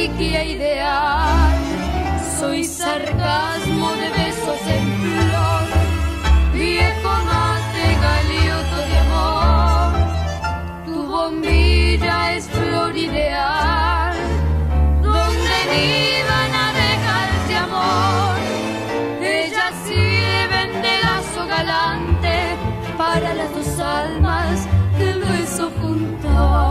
reliquia ideal. Soy sarcasmo de besos en flor, viejo mate galeoto de amor. Tu bombilla es flor ideal, donde vivan abejas de amor. Ellas sirven de lazo galante para las dos almas del beso junto.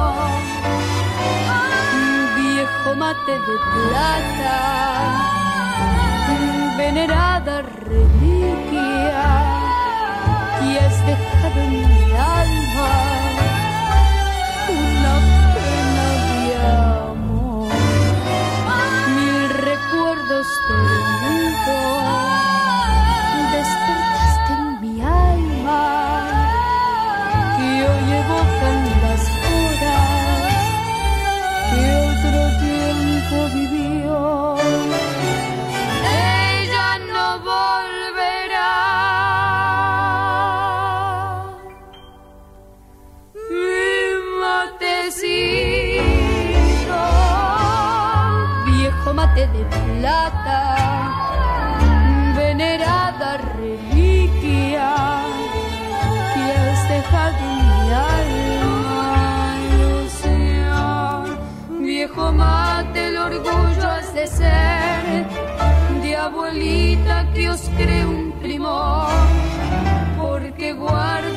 Viejo mate de plata, venerada reliquia, y has dejado en mi alma una pena de amor. Mil recuerdos dormidos despertaste en mi alma, que hoy evocan las horas que otro tiempo vivió. Ella no volverá. Mi matecito, viejo mate de plata, venerada reliquia, que has dejado en mi alma ilusión. Viejo mate, el orgullo has de ser, de abuelita que os cree un primor, porque guarda